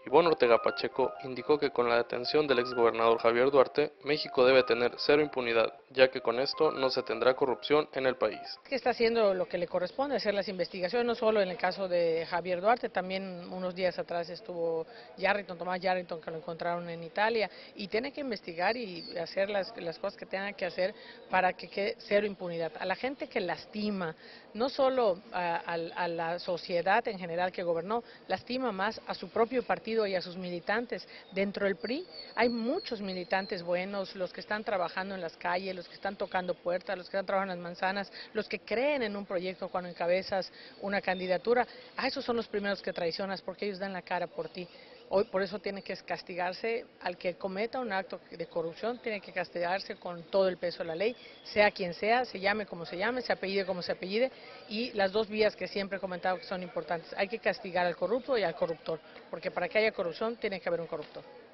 Ivonne Ortega Pacheco indicó que con la detención del exgobernador Javier Duarte, México debe tener cero impunidad, ya que con esto no se tendrá corrupción en el país. Que está haciendo lo que le corresponde, hacer las investigaciones, no solo en el caso de Javier Duarte, también unos días atrás estuvo Tomás Yarrington, que lo encontraron en Italia, y tiene que investigar y hacer las cosas que tenga que hacer para que quede cero impunidad. A la gente que lastima, no solo a la sociedad en general que gobernó, lastima más a su propio partido y a sus militantes. Dentro del PRI hay muchos militantes buenos, los que están trabajando en las calles, los que están tocando puertas, los que están trabajando en las manzanas, los que creen en un proyecto cuando encabezas una candidatura. A esos son los primeros que traicionas porque ellos dan la cara por ti. Hoy por eso tiene que castigarse al que cometa un acto de corrupción, tiene que castigarse con todo el peso de la ley, sea quien sea, se llame como se llame, se apellide como se apellide, y las dos vías que siempre he comentado que son importantes. Hay que castigar al corrupto y al corruptor, porque para que haya corrupción tiene que haber un corruptor.